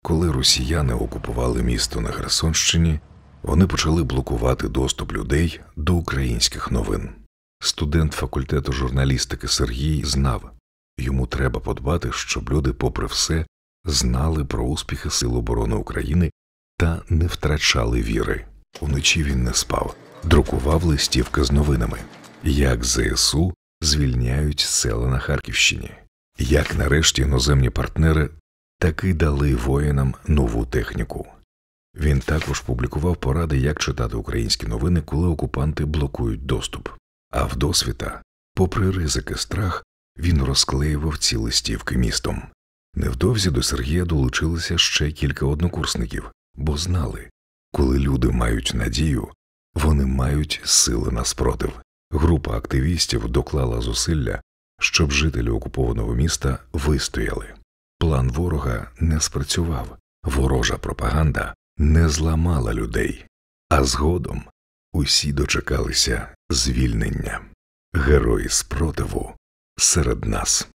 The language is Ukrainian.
Коли росіяни окупували місто на Херсонщині, вони почали блокувати доступ людей до українських новин. Студент факультету журналістики Сергій знав, йому треба подбати, щоб люди, попри все, знали про успіхи Сил оборони України та не втрачали віри. Уночі він не спав, друкував листівки з новинами, як ЗСУ звільняють села на Харківщині, як нарешті іноземні партнери таки дали воїнам нову техніку. Він також публікував поради, як читати українські новини, коли окупанти блокують доступ. А вдосвіта, попри ризики, страх, він розклеював ці листівки містом. Невдовзі до Сергія долучилися ще кілька однокурсників, бо знали, коли люди мають надію, вони мають сили на спротив. Група активістів доклала зусилля, щоб жителі окупованого міста вистояли. План ворога не спрацював, ворожа пропаганда не зламала людей, а згодом усі дочекалися звільнення. Герої спротиву серед нас.